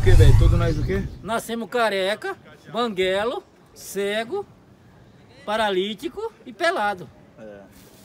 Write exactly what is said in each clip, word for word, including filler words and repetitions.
que, velho? Todo nós o quê? Nascemos careca, banguelo, cego, paralítico e pelado. É.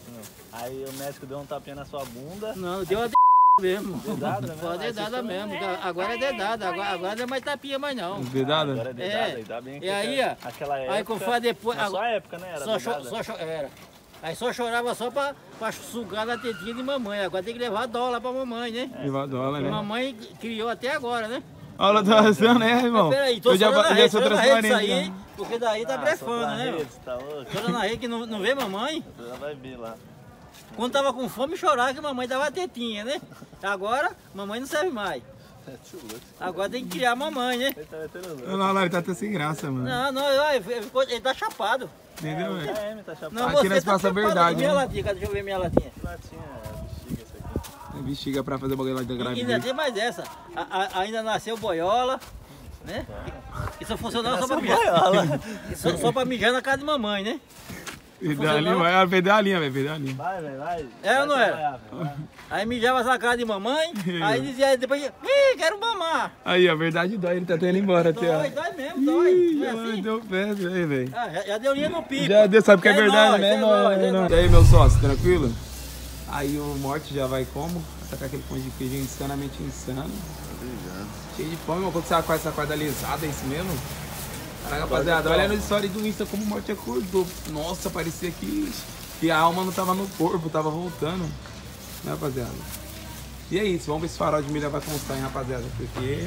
Aí o médico deu um tapinha na sua bunda. Não, deu a d... mesmo. Dedada mesmo? Foi dedada mesmo. Agora é dedada, agora, agora não é mais tapinha mais não. Dedada? Agora é dedada, É. ainda bem que E aí, ó. aquela época. Aí quando foi depois. Na sua época, né? Era Só, cho, dedada. só cho, era. Aí só chorava só pra, pra sugar na tetinha de mamãe. Agora tem que levar dólar pra mamãe, né? Levar dólar, né? Mamãe criou até agora, né? Aula da ração, né, irmão? Mas peraí, tô eu já, chorando na já rede, sou chorando na rede isso transparente. aí, né? porque daí tá Ah, brefando, só né? pra Meu? rede, tá louco? Chorando na rede que não, não vê mamãe. Você já vai ver lá. Quando tava com fome, chorava que mamãe dava a tetinha, né? Agora, mamãe não serve mais. Agora tem que criar mamãe, né? Ele tá metendo louco. Olha lá, lá, ele tá até sem graça, mano. Não, não, ele, ele tá chapado. Entendeu, velho? É, tá chapado. Não, Aqui você nós tá passa a chapado. verdade, Minha né? latinha, cadê? Deixa eu ver minha latinha. Latinha, bexiga essa aqui. É bexiga pra fazer bagulho lá da E ainda gravidez. tem mais essa. A, a, ainda nasceu boiola, né? Isso funcionava só pra mijar. Só, só pra mijar na casa de mamãe, né? Pedalinha, vai, ela perdeu a linha, velho, perdeu a linha. Vai, velho, vai. Era ou não Vai era? trabalhar, velho, vai. Aí mijava na casa de mamãe, aí dizia depois, ih, quero mamar. Aí, a verdade dói, ele tá até indo embora até, ó. Dói, dói mesmo, dói. Ih, Não é já assim? deu pé, velho, velho. Ah, já, já deu linha no pico. Já deu, sabe que é, É verdade, nóis, né? é nóis, é Não, nóis. E aí, meu sócio, tranquilo? Aí o Morte já vai como? Atacar aquele pão de queijo insanamente insano. Cheio de fome, mano. Quando você acorda, você acorda alisada, é isso mesmo? Caraca, rapaziada, olha no story do Insta como o Morte acordou. Nossa, parecia que, que a alma não tava no corpo, tava voltando. Né, rapaziada? E é isso, vamos ver se o farol de milha vai constar, hein, rapaziada? Porque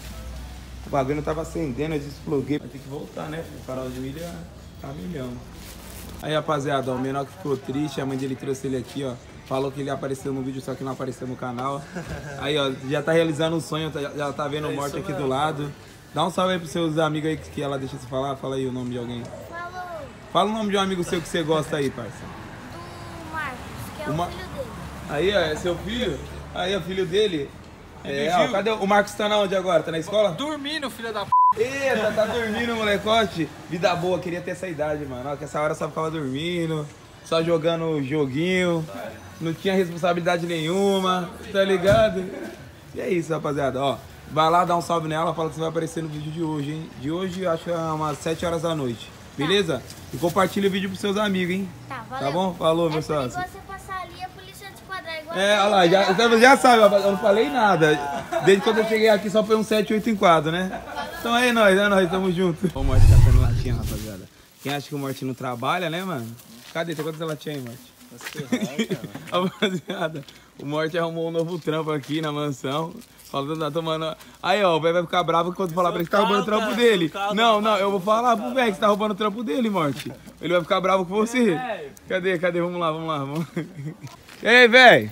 o bagulho não tava acendendo, eu despluguei. Vai ter que voltar, né? O farol de milha tá milhão. Aí, rapaziada, ó, o menor que ficou triste, a mãe dele trouxe ele aqui, ó. Falou que ele apareceu no vídeo, só que não apareceu no canal. Aí, ó, já tá realizando um sonho, tá- já tá vendo o É Morte isso aqui mesmo. do lado. Dá um salve aí pros seus amigos aí que ela deixa você falar. Fala aí o nome de alguém. Falou Fala o nome de um amigo seu que você gosta aí, parça. do Marcos, que é O o Ma- filho dele. Aí, ó, é seu filho? Aí, é o filho dele? É, ó, cadê o o Marcos? Tá na onde agora? Tá na escola? Dormindo, filha da p. Eita, tá dormindo, molecote. Vida boa, queria ter essa idade, mano. Ó, que essa hora só ficava dormindo, só jogando joguinho, não tinha responsabilidade nenhuma, tá ligado? E é isso, rapaziada, ó. Vai lá, dá um salve nela, fala que você vai aparecer no vídeo de hoje, hein? De hoje, eu acho que é umas sete horas da noite, beleza? E compartilha o vídeo pros seus amigos, hein? Tá, valeu. Tá bom? Falou, É meu sócio. perigoso você passar ali e a polícia te enquadrar igual. É, olha lá, já, você já sabe, eu não falei nada. Desde quando eu cheguei aqui só foi um sete, oito em quadro, né? Então é nóis, é nóis, tamo junto. O Morte tá tendo latinha, rapaziada. Quem acha que o Morte não trabalha, né, mano? Cadê? Tem quantas latinhas aí, Morte? Rapaziada, o Morte arrumou um novo trampo aqui na mansão. Falando, tá tomando. Aí, ó, o velho vai ficar bravo quando falar pra ele que tá roubando o trampo cara, dele. seu carro, Não, não, eu vou falar pro velho que você tá roubando o trampo dele, Morte. Ele vai ficar bravo com você. Cadê, cadê? Vamos lá, vamos lá. Vamos... E aí, velho?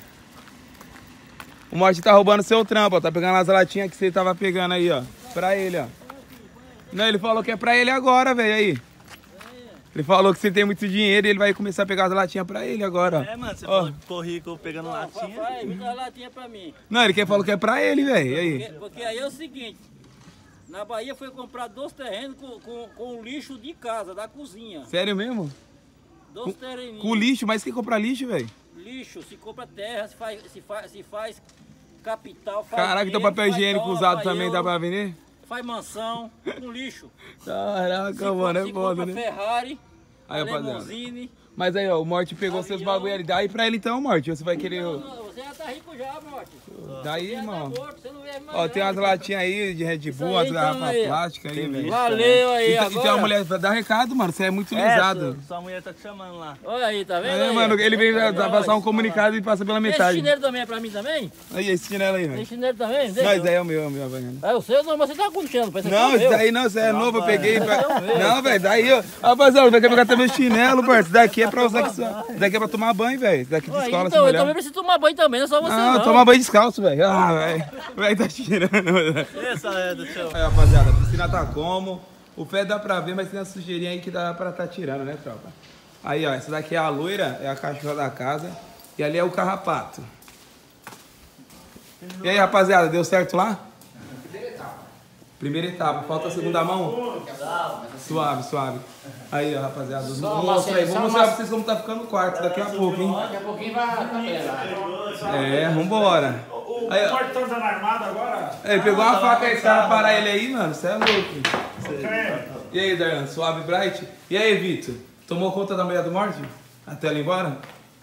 O Morte tá roubando seu trampo, ó. Tá pegando as latinhas que você tava pegando aí, ó. Pra ele, ó. Não, ele falou que é pra ele agora, velho. Aí. Ele falou que você tem muito dinheiro e ele vai começar a pegar as latinhas pra ele agora. É, mano, você Ó. falou que ficou rico pegando Vai, latinha. vai, me dá a latinha pra mim. Não, ele quer, falou que é pra ele, velho. E aí? Porque, porque aí é o seguinte, na Bahia foi comprar dois terrenos com, com, com lixo de casa, da cozinha. Sério mesmo? Dois terreninhos. Com lixo, mas quem compra lixo, velho? Lixo, se compra terra, se faz, se faz, se faz capital, faz Caraca, então dinheiro, papel faz higiênico dólar, usado faz também dá euro, pra vender? Faz mansão, com lixo. Caraca, Se, mano, se é foda, compra né? Ferrari, Aí, rapaziada. Limousine. Mas aí, ó, o Morte pegou seus Avião. bagulho ali. Dá aí pra ele então, Morte. Você vai querer. Não, não, você já tá rico já, Morte. Daí, Você já irmão. tá morto, você não vê mais Ó, tem umas nada. latinhas aí de Red Bull, aí, umas então, garrafas aí, ó. plásticas aí, velho. Valeu aí, Então, agora. então a mulher dá recado, mano. Você é muito É, lisado. sua, sua mulher tá te chamando lá. Olha aí, tá vendo? É, aí? mano, ele veio Olha, pra passar um comunicado e passa pela Esse metade. chinelo também é pra mim também? Aí, esse chinelo aí, Tem velho. chinelo também? Mas aí é o meu, é o meu, Havaiano. É o seu? Não, mas você tá com chinelo. parece que é Não, o isso meu. daí não, isso aí é novo, eu peguei. Pra... é o meu. Não, velho, daí, ó. Rapaziada, vai querer pegar também o chinelo, parceiro. Isso daqui é pra usar aqui só. Isso daqui é pra tomar banho, velho. Isso daqui de Ué, escola, então, eu assim, também preciso tomar banho também, não é só você Não, não. toma banho descalço, velho. Ah, velho. Velho, tá tirando. Essa é do seu. Aí, rapaziada, a piscina tá como? O pé dá pra ver, mas tem uma sujeirinha aí que dá pra tá tirando, né, tropa? Aí, ó, essa daqui é a loira, é a cachorra da casa. E ali é o carrapato. E aí, rapaziada, deu certo lá? Primeira etapa. Primeira etapa. Falta a segunda mão? Suave, suave. Aí, ó, rapaziada. Vamos mostrar aí. Vamos mostrar pra vocês como tá ficando o quarto daqui a pouco, hein? Daqui a pouquinho vai a capela. É, vambora. Aí, o Morte tá andando armado agora? Ele pegou uma faca aí, os caras parar ele aí, mano. Você é louco. É. E aí, Darlan, suave, Bright? E aí, Vitor? Tomou conta da mulher do Morte? Até ela ir embora?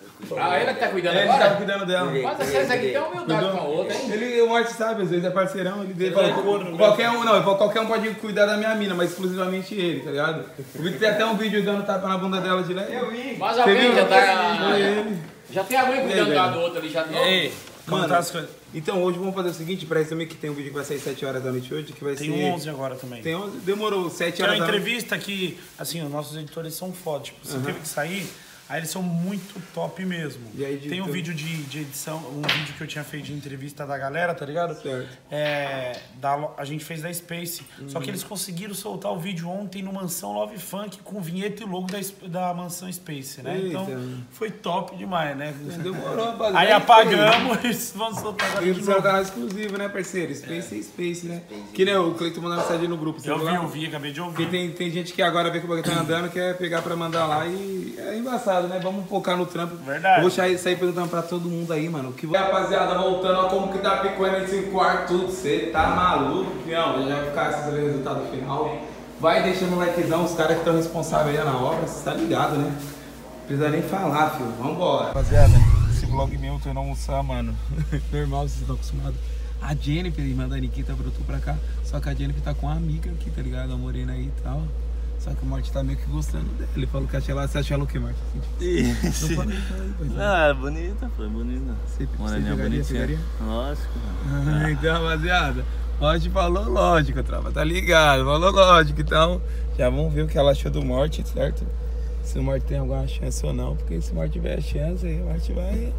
Ah, ele que tá cuidando Ele agora? tá cuidando dela. Mas essa aqui tem humildade com a outra, hein? Ele, o Morte sabe, às vezes é parceirão. Ele, ele falou, qualquer um, não, ele falou, qualquer um pode cuidar da minha mina, mas exclusivamente ele, tá ligado? O Vitor tem até um vídeo dando tapa na bunda dela de leve. Eu vi. Mas alguém já tá... Foi ele. Já tem alguém cuidando lá do outro ali, já não? Ei, Como mano, tá as coisas? então hoje vamos fazer o seguinte, parece também que tem um vídeo que vai sair sete horas da noite hoje, que vai Tem ser... onze agora também. Tem onze, demorou, sete Tem uma horas da noite. entrevista que, assim, os nossos editores são foda. Tipo, você teve que sair, aí eles são muito top mesmo. E aí, Tem um então- vídeo de, de edição, um vídeo que eu tinha feito de entrevista da galera, tá ligado? Certo. É, da, lo- a gente fez da Space. Só que eles conseguiram soltar o vídeo ontem no Mansão Love Funk com vinheta e logo da, da Mansão Space, né? Eita. Então foi top demais, né? Demorou, rapaziada. Aí apagamos e eles vão soltar agora E de do seu novo. canal exclusivo, né, parceiro? Space é Space, né? Que nem o Cleiton mandou mensagem no grupo. Você Eu viu vi, lá? eu vi, acabei de Porque ouvir. tem, tem gente que agora vê que o bagulho tá andando, quer pegar pra mandar lá e é embaçado, né? Vamos focar no trampo. Verdade. Eu vou sair, sair perguntando pra todo mundo aí, mano. O que vai... Rapaziada, voltando, ó, como que tá picoando esse quarto, tudo. Você tá maluco, fião? Já vai ficar sem saber o resultado final. Vai deixando o likezão, os caras que estão responsáveis aí na obra, você tá ligado, né? Não precisa nem falar, filho. Vambora. Rapaziada, esse vlog meu, eu tô indo almoçar, mano. Normal, vocês estão acostumados. A Jennifer, irmã da Nikita, brotou pra cá. Só que a Jennifer tá com uma amiga aqui, tá ligado? A morena aí e tal. Só que o Morte tá meio que gostando dela. Ele falou que acha ela, você acha ela o que, Morte? Isso. Não fala aí, fala aí, pois Não, é bonita, foi bonita. Você, você Moreninha pegaria, bonitinha. pegaria? Lógico, mano. Ah, então, rapaziada, Morte falou lógico, tropa, tá ligado? Falou lógico, então já vamos ver o que ela achou do Morte, certo? Se o Morte tem alguma chance ou não, porque se o Morte tiver chance, aí o Morte vai,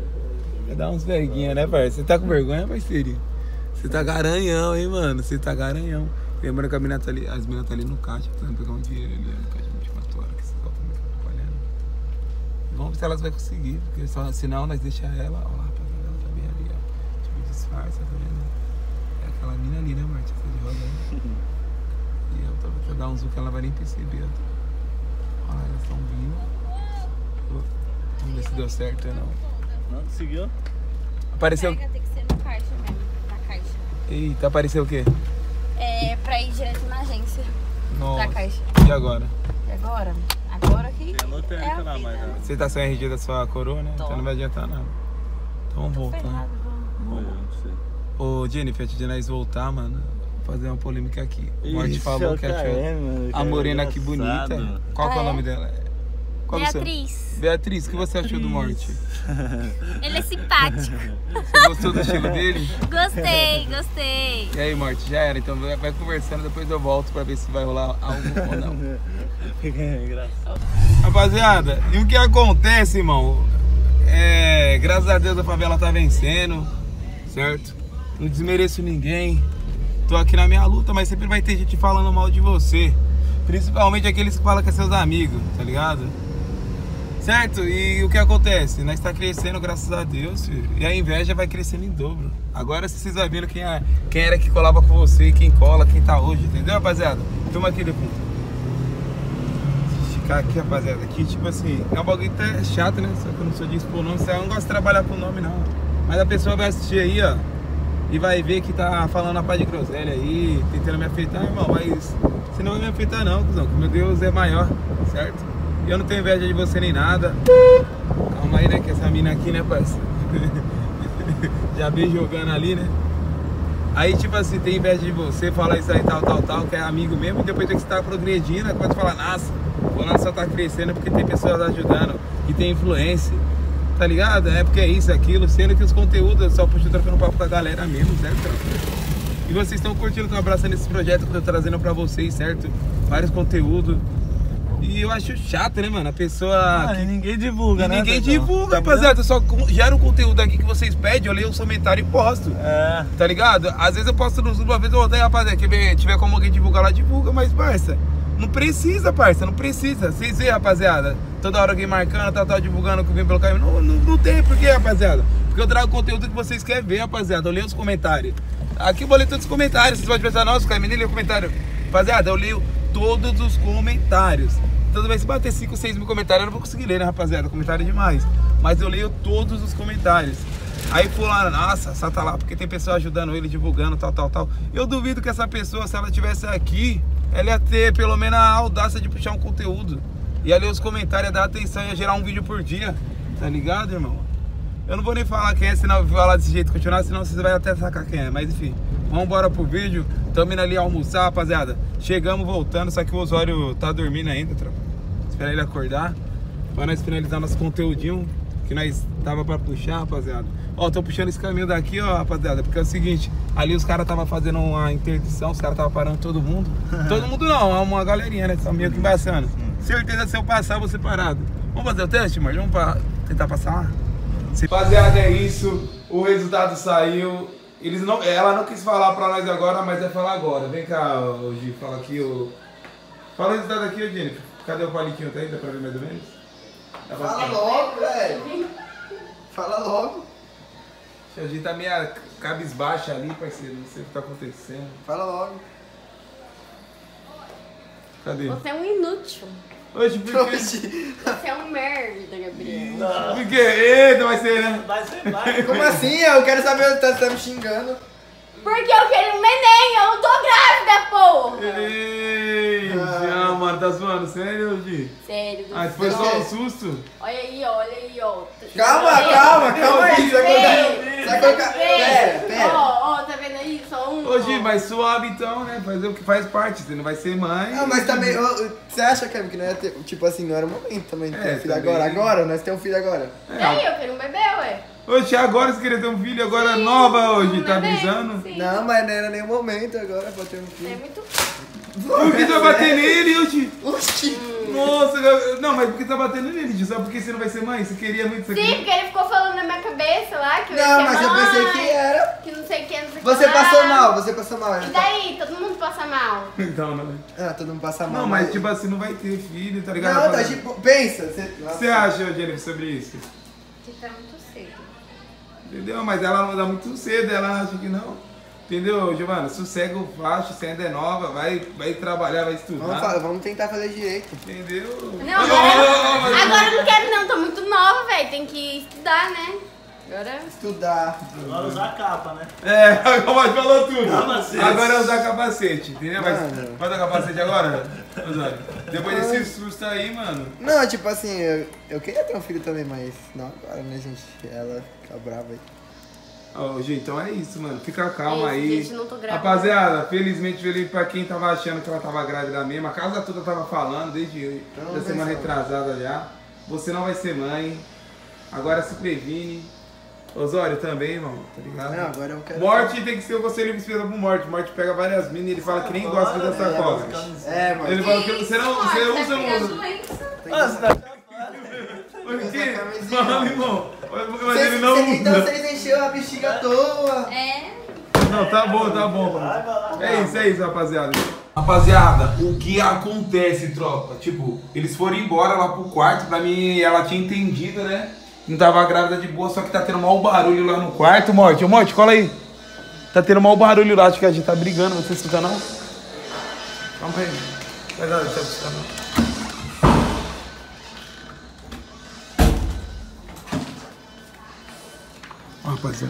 vai dar uns verguinha, né, parceiro? Você tá com vergonha, parceiro? Você tá garanhão, hein, mano? Você tá garanhão. Lembrando que a mina tá ali, as meninas tá ali no caixa, tá pegar um dinheiro ali no caixa vinte e quatro horas, que vocês estão trabalhando. Vamos ver se elas vão conseguir, porque só, senão nós deixamos ela, ó lá, rapaziada, ela tá bem ali, ó. Tipo, disfarça, tá vendo? É aquela mina ali, né, Marta? Tá de roda aí. E eu tô pra dar um zoom que ela vai nem perceber. Ó lá, elas estão vindo. Vamos ver se deu certo ou não. Não conseguiu? Apareceu. Pega, tem que ser no caixa mesmo, na caixa. Eita, apareceu o quê? É pra ir direto na agência da Nossa. caixa. E agora? E agora? Agora que Tem a lotérica é a lá, vida, mas... né? Você tá sem R G da sua coroa, né? Tô. Então não vai adiantar nada. Então vamos voltar. Ferrado, vamos. Olha, não sei. Ô, Jennifer, antes de nós voltar, mano, vou fazer uma polêmica aqui. O Morte Ixi, falou é o que achou K M, mano, a que morena aqui engraçado. bonita. Qual que é o Ah, é? nome dela? Qual que é o seu- Beatriz. Beatriz, o que você achou do Morte? Ele é simpático. Você gostou do estilo dele? Gostei, gostei. E aí, Morte, já era. Então vai vai conversando, depois eu volto pra ver se vai rolar algo ou não. Engraçado. Rapaziada, e o que acontece, irmão? É, graças a Deus a favela tá vencendo, certo? Não desmereço ninguém. Tô aqui na minha luta, mas sempre vai ter gente falando mal de você. Principalmente aqueles que falam que é seus amigos, tá ligado? Certo? E o que acontece? Nós tá crescendo, graças a Deus, filho. E a inveja vai crescendo em dobro. Agora vocês vão vendo quem, é, quem era que colava com você, quem cola, quem tá hoje, entendeu, rapaziada? Toma aqui depois. Esticar aqui, rapaziada. Aqui, tipo assim, é um bagulho até chato, né? Só que eu não sou de expor nome, eu não gosto de trabalhar com nome, não. Mas a pessoa vai assistir aí, ó, e vai ver que tá falando a paz de groselha aí, tentando me afetar, irmão, mas você não vai me afetar não, cuzão, que meu Deus é maior, certo? E eu não tenho inveja de você nem nada. Calma aí, né, que essa mina aqui, né, parceiro? Já vem jogando ali, né? Aí, tipo assim, tem inveja de você, falar isso aí, tal, tal, tal, que é amigo mesmo, e depois tem que estar progredindo, aí pode falar, nossa, o fulano só tá crescendo porque tem pessoas ajudando, que tem influência, tá ligado? É porque é isso, aquilo, sendo que os conteúdos eu só puxo trocando papo com a galera mesmo, certo? E vocês estão curtindo, estão abraçando esse projeto que eu tô trazendo pra vocês, certo? Vários conteúdos. E eu acho chato, né, mano? A pessoa. Ah, que... ninguém divulga, e né? ninguém pessoal? divulga, rapaziada. Eu só gero o conteúdo aqui que vocês pedem, eu leio os comentários e posto. É. Tá ligado? Às vezes eu posto no uma vez ou outra, aí, rapaziada, que tiver como alguém divulgar lá, divulga, mas, parça, não precisa, parça, não precisa. Vocês veem, rapaziada, toda hora alguém marcando, tá, tá divulgando que vem pelo caminho. Não, não, não tem porquê, rapaziada. Porque eu trago o conteúdo que vocês querem ver, rapaziada. Eu leio os comentários. Aqui eu vou ler todos os comentários. Vocês podem pensar, nossa, o Caio nem leu o comentário. Rapaziada, eu leio todos os comentários. Toda vez que bater cinco, seis mil comentários, eu não vou conseguir ler, né, rapaziada? Comentário é demais. Mas eu leio todos os comentários. Aí fulano, nossa, só tá lá porque tem pessoa ajudando ele, divulgando, tal, tal, tal. Eu duvido que essa pessoa, se ela tivesse aqui, ela ia ter pelo menos a audácia de puxar um conteúdo. Ia ler os comentários, ia dar atenção, ia gerar um vídeo por dia. Tá ligado, irmão? Eu não vou nem falar quem é, senão eu vou falar desse jeito continuar, senão vocês vão até sacar quem é. Mas enfim, vamos embora pro vídeo. Tamo indo ali almoçar, rapaziada. Chegamos voltando, só que o Osório tá dormindo ainda, tropa. Espera ele acordar pra nós finalizar nosso conteúdinho que nós tava pra puxar, rapaziada. Ó, tô puxando esse caminho daqui, ó, rapaziada, porque é o seguinte, ali os caras tava fazendo uma interdição, os caras tava parando todo mundo. Todo mundo não, é uma galerinha, né? Só meio que embaçando. Certeza se eu passar, vou ser parado. Vamos fazer o teste, Marcos? Vamos pra tentar passar lá? Rapaziada, é isso. O resultado saiu. Eles não, ela não quis falar pra nós agora, mas vai falar agora. Vem cá, Gi, fala aqui o... Fala o resultado aqui, ô Jennifer. Cadê o palitinho? Tá aí? Dá pra ver mais ou menos? Dá pra... Fala logo, velho. Fala logo. A gente tá meio cabisbaixa ali, parceiro. Não sei o que tá acontecendo. Fala logo. Cadê? Você é um inútil. Hoje, por quê? Você é um merda, Gabriel. Por quê? Eita, vai ser, né? Vai ser, vai. Como assim? Eu quero saber onde tá, você tá me xingando. Porque eu quero um neném, eu não tô grávida, porra. Ei, já, mano, tá zoando, sério, Gi? Sério, do Ah, foi só um susto? Olha aí, ó, olha aí, ó. Calma, Tá vendo? calma, calma aí. Você vai colocar... Vem, Você vai colocar... vem. Pera, pera. Ó, ó, tá vendo aí? Só um. Ô, Gi, ó. mas suave então, né? Fazer o que faz parte, você não vai ser mãe. Não, mas também... ô, Você acha, Kevin, que não ia ter... Tipo assim, não era o momento também de ter É, um filho também. agora? Agora? Nós temos um filho agora. E aí, eu quero um bebê, ué. Oxe, agora você queria ter um filho, agora nova hoje, Um tá bebê, avisando? sim. Não, mas não era nem o momento agora pra ter um É filho. muito. Por que você vai bater nele, Oxi? Oxi! Nossa, eu- não, mas por que você tá batendo nele, Gi? Só porque você não vai ser mãe? Você queria muito, você Sim, queria... porque ele ficou falando na minha cabeça lá que eu ia Não, ser mas eu mãe, pensei que era. que não sei o que, não sei o que. Você lá. passou mal, você passou mal. E daí? Todo mundo passa mal. Então, não. Ah, todo mundo passa mal. Não, mas tipo assim, não vai ter filho, tá ligado? Não, tá rapaziada? tipo... Pensa. Você, O que nossa. você acha, Jennifer, sobre isso? Que tá muito cedo. Entendeu? Mas ela não dá muito cedo, ela acha que não. Entendeu, Giovana? Sossega o facho, você ainda é nova, vai, vai trabalhar, vai estudar. Vamos, fa- vamos tentar fazer direito. Entendeu? Não, agora, agora eu não quero não, tô muito nova, velho. Tem que estudar, né? Agora. Estudar. Agora usar a capa, né? É, agora falou tudo. Capacete. Agora é usar capacete, entendeu? Mas Mano. pode dar capacete agora? Osório? Depois desse susto aí, mano. Não, tipo assim, eu, eu queria ter um filho também, mas não agora, né, gente? Ela fica brava aí. Ó, gente, então é isso, mano. Fica calma É isso, aí. gente, não tô grávida. Rapaziada, felizmente, feliz pra quem tava achando que ela tava grávida mesmo. A casa toda tava falando, desde Não, da semana não. retrasada já. Você não vai ser mãe. Agora se previne. Osório também, irmão, tá ligado? Não, agora eu quero... Morte tem que ser você livre espelho pro Morte. Morte pega várias minas e ele fala que nem gosta dessa É, coisa. É, mano. Ele fala que você não, você Vai usa ou não pegar usa. doença. Tem que Ah, você tá Por quê? Essa camisinha. Fala, irmão. Mas Vocês- ele não vocês- Então usa. vocês encheram a bexiga à toa. É. Não, tá bom, tá bom. Mano. É isso, é isso, rapaziada. Rapaziada, o que acontece, tropa? Tipo, eles foram embora lá pro quarto. Pra mim, ela tinha entendido, né? Não tava grávida de boa, só que tá tendo mau barulho lá no quarto. Morte, ô Morte, cola aí. Tá tendo mau barulho lá, acho que a gente tá brigando. Você escuta não? Calma aí. Vai dar, deixa eu escutar não. Ó, rapaziada.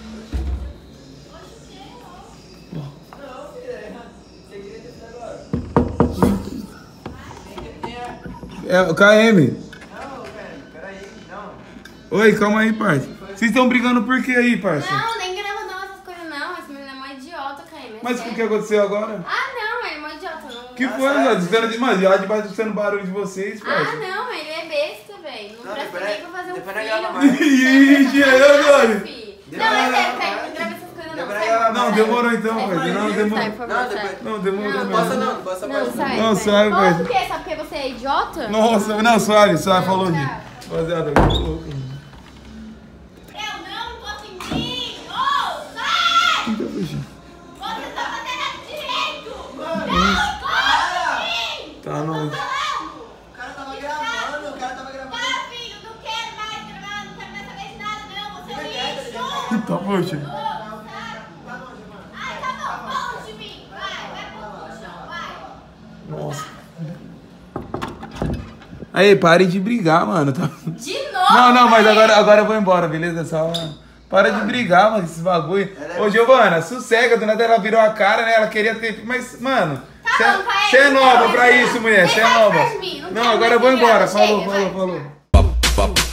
É o K M. Não, velho, peraí, não. Oi, calma aí, parça. Vocês estão brigando por que aí, parça? Não, nem grava não essas coisas não. Esse menino é mó idiota, Caio. Mas o que, que aconteceu agora? Ah, não, ele é mó idiota. Não. Que foi, mano? Vocês Mano, já debaixo do sendo barulho de vocês, Ah, parça. não, ele é besta, velho. Não, Não, presta depois- nem pra fazer um depois filho. não grava mais. Ixi, é agora. Filho. Não, é sério, Caio, não grava essas coisas não. Depois Sai, não grava Não, sai. demorou então, Sai, parça. Não, sai, demorou. Sai, por Não, favor, depois- sai. Não, demorou. Não, Não, Passa não, não passa Não, mais. sai. Não, sai. sai, Ô, vai. por quê? Só porque você é idiota? Nossa, não, suave, suave, falou, Não, Gi. tchau. Rapaziada, eu tô louco. Eu não tô sentindo! Ô, sai! Quem tá fugindo? Você tá fazendo direito! Não, corre! Tá, não. Falando! O cara tava gravando, o cara tava gravando. Tá, filho, não quero mais gravar, não quero mais saber de nada, não. Você é um lixo! Tá, poxa. Ô, sai! Ai, tá bom, longe de mim! Vai, vai pro chão, vai! Nossa. Aí, parem de brigar, mano. Tá... De novo! Não, não, mas velho. agora, agora eu vou embora, beleza? Só Para de brigar, mano, esses bagulho. Ô, Giovana, sossega, do nada ela virou a cara, né? Ela queria ter... Mas, mano, você é nova pra isso, mulher. Você é nova. Não, agora eu vou embora. Falou, falou, falou.